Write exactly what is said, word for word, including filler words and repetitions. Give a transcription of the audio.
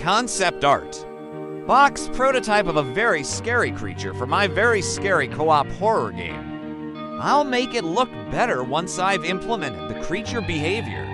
concept art. Box prototype of a very scary creature for my very scary co-op horror game. I'll make it look better once I've implemented the creature behavior